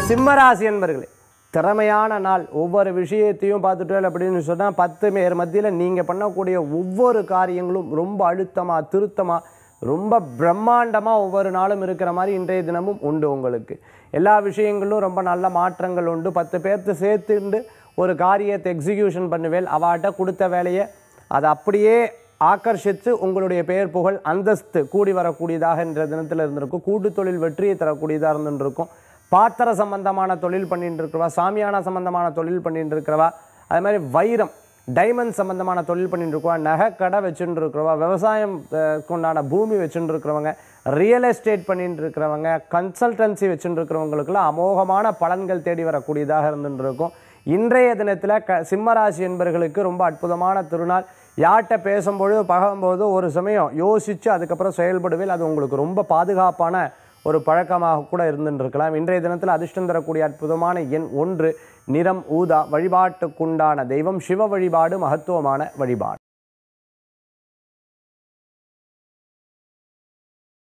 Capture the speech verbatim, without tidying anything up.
சிம்மராசி என்பர்களே, திறமையான நாள். ஒவ்வொரு விஷயத்தையும் பார்த்துட்டு அப்படின்னு சொன்னால் பத்து பேர் மத்தியில் நீங்கள் பண்ணக்கூடிய ஒவ்வொரு காரியங்களும் ரொம்ப அழுத்தமாக திருத்தமாக ரொம்ப பிரம்மாண்டமாக ஒவ்வொரு நாளும் இருக்கிற மாதிரி இன்றைய தினமும் உண்டு. உங்களுக்கு எல்லா விஷயங்களும் ரொம்ப நல்ல மாற்றங்கள் உண்டு. பத்து பேர்த்து சேர்த்துண்டு ஒரு காரியத்தை எக்ஸிக்யூஷன் பண்ணுவேல். அவாட்ட கொடுத்த வேலையை அதை அப்படியே ஆக்கர்ஷித்து உங்களுடைய பெயர் புகழ் அந்தஸ்து கூடி வரக்கூடியதாக இன்றைய தினத்தில் இருந்திருக்கும். கூட்டு தொழில் வெற்றியை தரக்கூடியதாக இருந்துருக்கும். பாத்திர சம்பந்தமான தொழில் பண்ணிட்டு இருக்கிறவா, சாமியான சம்பந்தமான தொழில் பண்ணிட்டு இருக்கிறவா, அது மாதிரி வைரம் டைமண்ட் சம்பந்தமான தொழில் பண்ணிட்டு இருக்கவா, நகை கடை வச்சுட்டு இருக்கிறவா, விவசாயம் உண்டான பூமி வச்சுட்டு இருக்கிறவங்க, ரியல் எஸ்டேட் பண்ணிட்டு இருக்கிறவங்க, கன்சல்டன்சி வச்சுட்டு இருக்கிறவங்களுக்குலாம் அமோகமான பலன்கள் தேடி வரக்கூடியதாக இருந்துட்டு இருக்கும். இன்றைய தினத்தில் க சிம்மராசி என்பவர்களுக்கு ரொம்ப அற்புதமான திருநாள். யார்கிட்ட பேசும்பொழுது பகம்போது ஒரு சமயம் யோசித்து அதுக்கப்புறம் செயல்படுவேல். அது உங்களுக்கு ரொம்ப பாதுகாப்பான ஒரு பழக்கமாக கூட இருந்துட்டு இருக்கலாம். இன்றைய தினத்தில் அதிர்ஷ்டம் தரக்கூடிய அற்புதமான எண் ஒன்று, நிறம் ஊதா. வழிபாட்டுக்குண்டான தெய்வம் சிவ வழிபாடு, மகத்துவமான வழிபாடு.